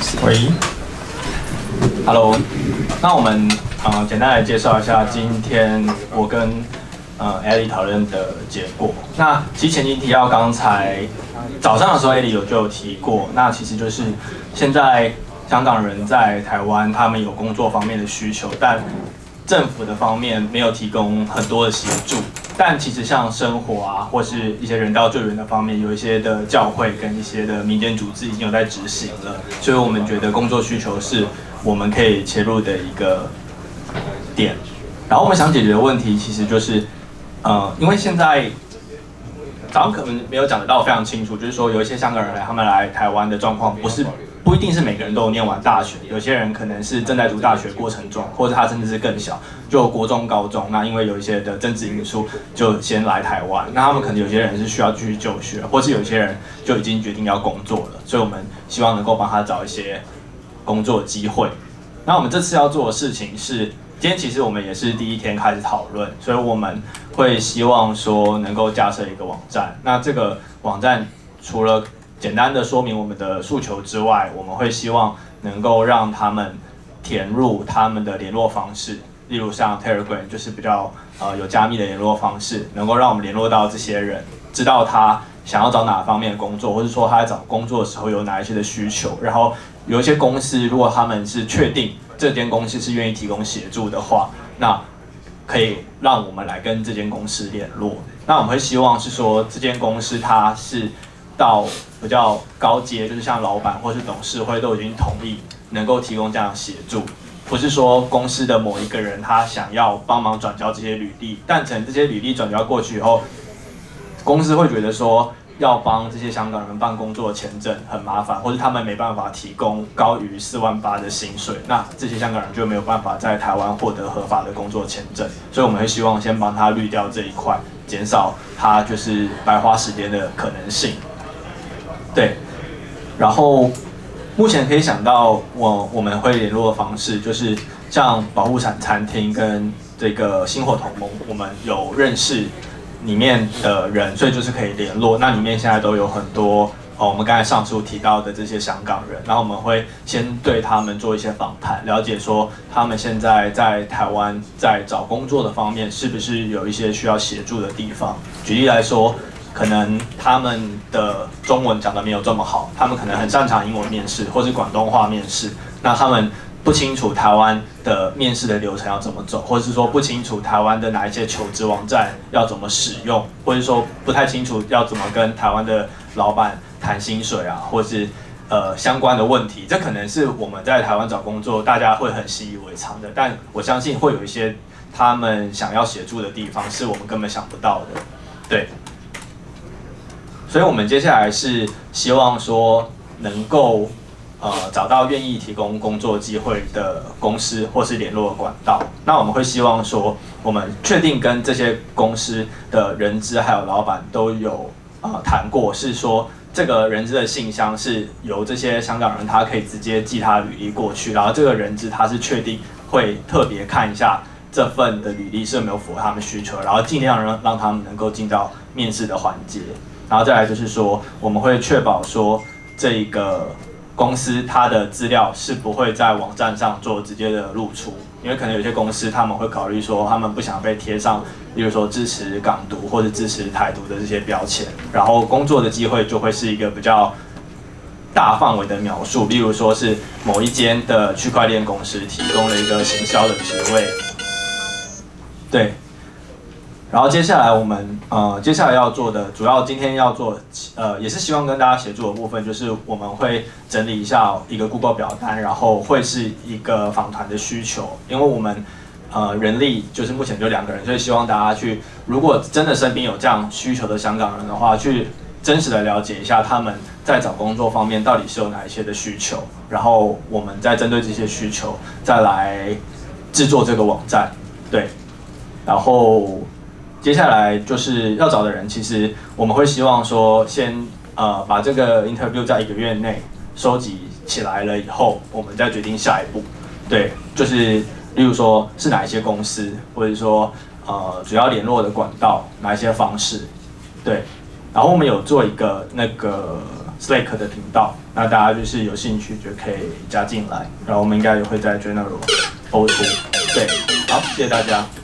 喂，Hello，那我们简单来介绍一下今天我跟Ellie 讨论的结果。那其实前情提要，刚才早上的时候 Ellie 就有提过，那其实就是现在香港人在台湾，他们有工作方面的需求，但政府的方面没有提供很多的协助。但其实像生活啊，或是一些人道救援的方面，有一些的教会跟一些的民间组织已经有在执行了，所以我们觉得工作需求是我们可以切入的一个点。然后我们想解决的问题其实就是，因为现在早上可能没有讲得到非常清楚，就是说有一些香港人他们来台湾的状况不一定是每个人都有念完大学，有些人可能是正在读大学过程中，或者他甚至是更小，就国中、高中。那因为有一些的政治因素，就先来台湾。那他们可能有些人是需要继续就学，或是有些人就已经决定要工作了。所以我们希望能够帮他找一些工作机会。那我们这次要做的事情是，今天其实我们也是第一天开始讨论，所以我们会希望说能够架设一个网站。那这个网站除了简单的说明我们的诉求之外，我们会希望能够让他们填入他们的联络方式，例如像 Telegram 就是比较有加密的联络方式，能够让我们联络到这些人，知道他想要找哪方面的工作，或者说他在找工作的时候有哪一些的需求。然后有一些公司，如果他们是确定这间公司是愿意提供协助的话，那可以让我们来跟这间公司联络。那我们会希望是说这间公司它是到比较高阶，就是像老板或是董事会都已经同意能够提供这样的协助，不是说公司的某一个人他想要帮忙转交这些履历，但等这些履历转交过去以后，公司会觉得说要帮这些香港人办工作签证很麻烦，或是他们没办法提供高于48000的薪水，那这些香港人就没有办法在台湾获得合法的工作签证，所以我们会希望先帮他滤掉这一块，减少他就是白花时间的可能性。对，然后目前可以想到我们会联络的方式，就是像保护伞餐厅跟这个星火同盟，我们有认识里面的人，所以就是可以联络。那里面现在都有很多我们刚才上述提到的这些香港人，然后我们会先对他们做一些访谈，了解说他们现在在台湾在找工作的方面是不是有一些需要协助的地方。举例来说，可能他们的中文讲得没有这么好，他们可能很擅长英文面试或是广东话面试，那他们不清楚台湾的面试的流程要怎么走，或者是说不清楚台湾的哪一些求职网站要怎么使用，或者说不太清楚要怎么跟台湾的老板谈薪水啊，或是相关的问题。这可能是我们在台湾找工作大家会很习以为常的，但我相信会有一些他们想要协助的地方是我们根本想不到的。对。所以我们接下来是希望说能够找到愿意提供工作机会的公司或是联络的管道。那我们会希望说，我们确定跟这些公司的人资还有老板都有谈过，是说这个人资的信箱是由这些香港人他可以直接寄他履历过去，然后这个人资他是确定会特别看一下这份的履历是没有符合他们需求，然后尽量让他们能够进到面试的环节。然后再来就是说，我们会确保说这个公司它的资料是不会在网站上做直接的露出，因为可能有些公司他们会考虑说，他们不想被贴上，例如说支持港独或者支持台独的这些标签，然后工作的机会就会是一个比较大范围的描述，例如说是某一间的区块链公司提供了一个行销的职位，对。然后接下来我们接下来要做的，主要今天要做也是希望跟大家协助的部分，就是我们会整理一下一个 Google 表单，然后会是一个访谈的需求，因为我们人力就是目前就2个人，所以希望大家去，如果真的身边有这样需求的香港人的话，去真实的了解一下他们在找工作方面到底是有哪一些的需求，然后我们再针对这些需求再来制作这个网站，对，然后。接下来就是要找的人，其实我们会希望说先把这个 interview 在1个月内收集起来了以后，我们再决定下一步。对，就是例如说是哪一些公司，或者说主要联络的管道，哪一些方式。对，然后我们有做一个那个 Slack 的频道，那大家就是有兴趣就可以加进来，然后我们应该也会在 General 播出。对，好，谢谢大家。